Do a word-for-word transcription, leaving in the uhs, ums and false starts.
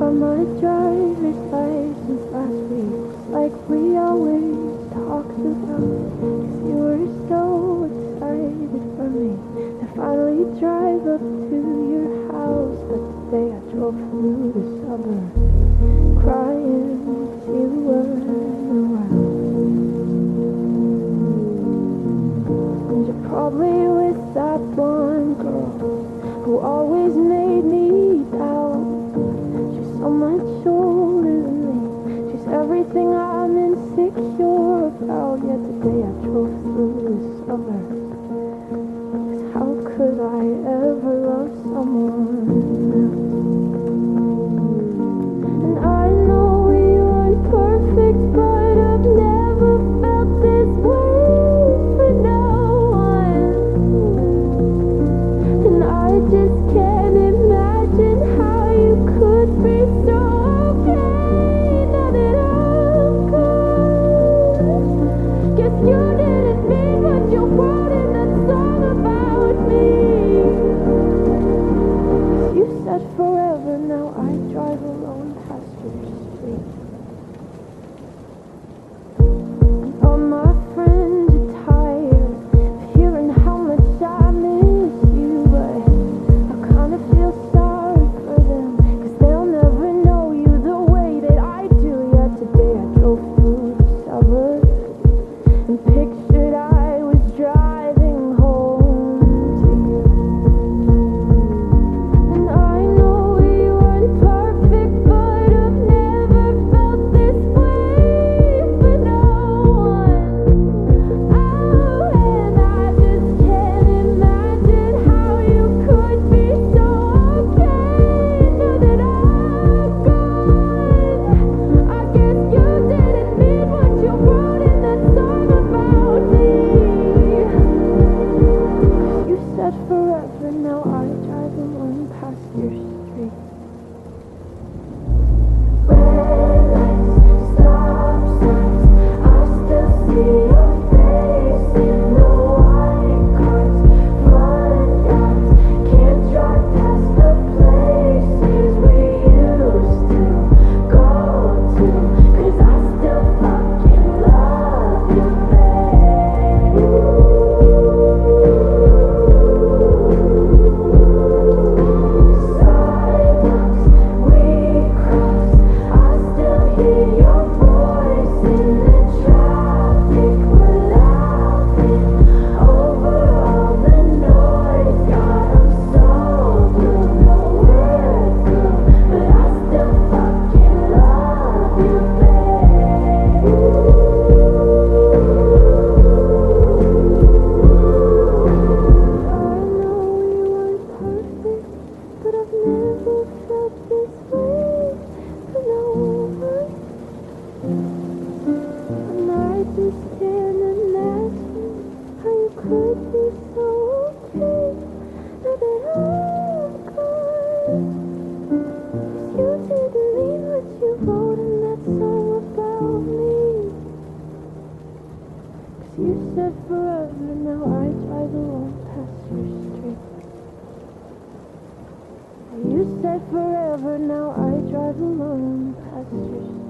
got my driver's license last week, like we always talked about. 'Cause you were so excited for me to finally drive up to your house. But today I drove through the suburbs, crying 'cause you weren't around. And you're probably with that one girl who always made me doubt. She's so much older than me, she's everything I'm insecure about. Yet today I drove through the suburbs, 'cause how could I ever love someone else? And I know we weren't perfect, but I've never felt this way for no one. And I just can't imagine how you could be so okay now that I'm gone. Guess you didn't mean what you wrote in that song about me. 'Cause you said forever, now I drive alone past your street. All my friends are tired of hearing how much I miss you, but I kinda feel sorry for them, 'cause they'll never know you the way that I do. Yet today I drove through the suburbs and pictured I was driving home to you. And I know we weren't perfect, but I've never felt this way for no one. Oh, and I just can't imagine how you could be so okay now that I'm gone. I guess you didn't mean what you wrote in that song about me. 'Cause you said forever, now I drive alone past your street. Red lights, stop signs, I still see your face in the white cars, front yards. Can't drive past the places we used to go to, 'cause I still fucking love you, babe. Sidewalks we cross, I still hear your voice in the traffic. We're laughing over all the noise. God, I'm so blue, no we're through, but I still fucking love you, babe. I know we weren't perfect, but I've never felt this way for no one. And I just can't imagine how you could be so okay now that I'm gone. 'Cause you didn't mean what you wrote in that song about me. 'Cause you said forever, now I drive alone past your street. You said forever, now I drive alone past your street.